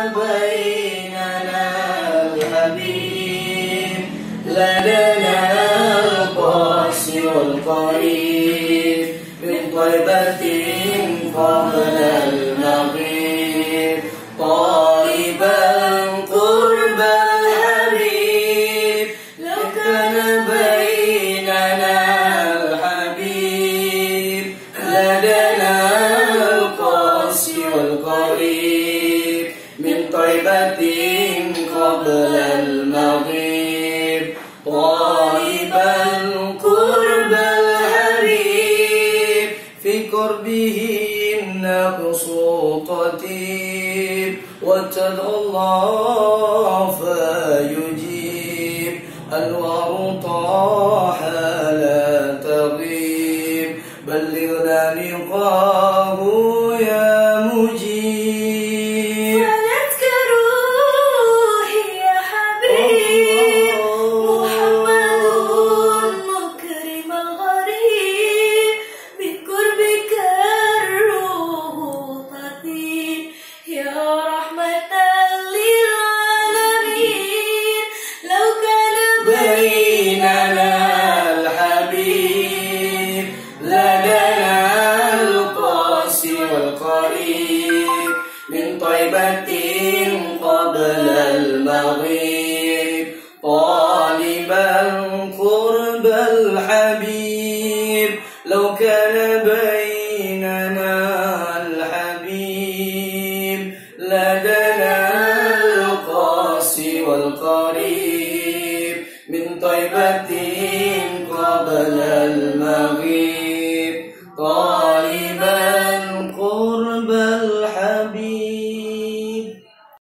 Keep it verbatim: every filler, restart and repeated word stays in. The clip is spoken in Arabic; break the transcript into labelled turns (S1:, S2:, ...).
S1: بيننا الحبيب لدنا القاسي والقريب من طيبة قبل المغيب طالبا قرب الحبيب لو كان بيننا الحبيب لدنا القاسي والقريب من طيبة قبل المغيب طالبا قرب الحبيب في قربه النفس تطيب وتدعو الله فيجيب أنوار طه لا تغيب بلغنا لقاه يا مجيب
S2: فلتك روحي يا حبيب محمد مكرم الغريب بقربك الروح تطيب يا رحمة للعالمين لو كان
S1: بيننا الحبيب لدنا القاسي والقريب من طيبة قبل المغيب طالبا قرب الحبيب لو كان بيننا الحبيب لدنا